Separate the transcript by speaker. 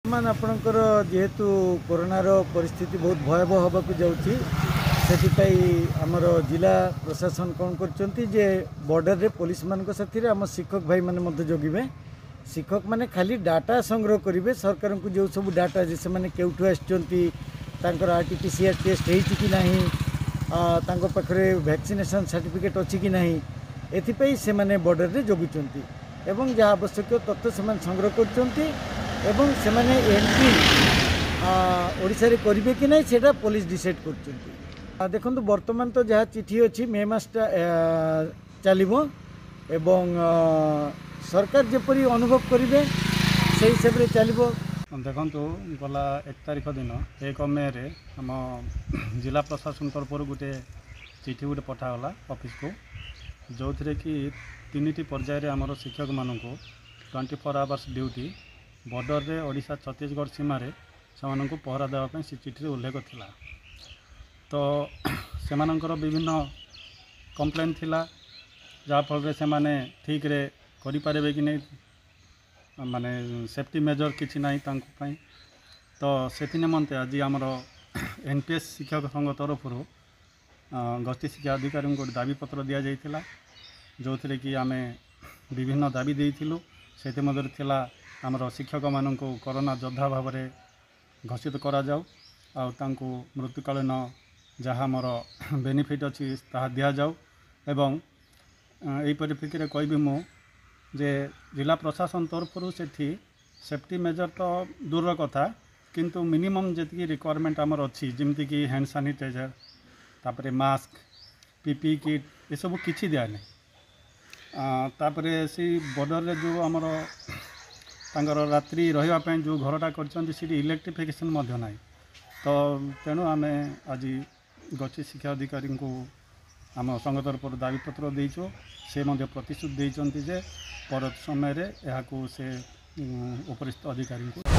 Speaker 1: मान आपणकर जेहेतु कोरोनार परिस्थिति बहुत भयावह होगा जाऊँगी से आमर जिला प्रशासन कौन कर बॉर्डर रे पुलिस मान साथी आम शिक्षक भाई मैंने जगिबे। शिक्षक मैंने खाली डाटा संग्रह करेंगे सरकार को जो सब डाटा जे से केउठू आसर आरटीपीसीआर टेस्ट होती कि नहीं पाखे वैक्सीनेशन सर्टिफिकेट अच्छी कि नहीं एथिपाई से माने बॉर्डर रे जगुचंती एवं जहाँ आवश्यक तथ्य से संग्रह करचंती एवं से माने एंट्री ओडिशा रे करिवे कि नहीं सेटा पुलिस डिसाइड करचंती। देखो बर्तमान तो जहाँ चिठी अच्छी मे मासटा चलो एवं सरकार जपरी अनुभव करेंगे से हिसाब से चलो।
Speaker 2: देखु गला 1 तारिख दिन 1 मे रे आम जिला प्रशासन तरफ गोटे चिठी गोटे पठागला ऑफिस को जो थे कि 3टी पर्यायर आमर शिक्षक मानू 24 आवर्स ड्यूटी बॉर्डर रे ओडिशा छत्तीसगढ़ सीमा रे से पहरा देवाई से चिठी उल्लेख थिला। तो से विभिन्न कंप्लेन थिला जहाँफल से माने ठीक रे करि पारे कि नहीं माने सेफ्टी मेजर किसी ना तो से निमंते आज आमर एनपीएस शिक्षक संघ तरफ गस्ती शिक्षा अधिकारी को दाबी पत्र दि जाइथिला जो थे कि आम विभिन्न दाबी देइथिलु से थिला आमर शिक्षक मानू कोरोना योद्धा भाव में घोषित करा जाऊ आउ मृत्युकालीन जहाँ आमर बेनिफिट अच्छी ता दि जाऊ एवं यही परिप्रेक्षी कहबी मु जे जिला प्रशासन तरफ से सेफ्टी मेजर तो दूर कथा किंतु मिनिमम जी रिक्वायरमेंट आमर अच्छी जमती कि हैंड सैनिटाइजर तापरे मास्क पीपी किट ये सब किसी दिया नहीं तापरे सी बॉर्डर रे जो आमर तांकर रात्रि रही जो घरटा कर इलेक्ट्रिफिकेशन ना तो तेणु आम आज गस्ती शिक्षा अधिकारी को आम संघ तरफ दाबी पत्र देचु से प्रतिश्रुति देते पर समय रे से उपरिस्थ अधिकारी को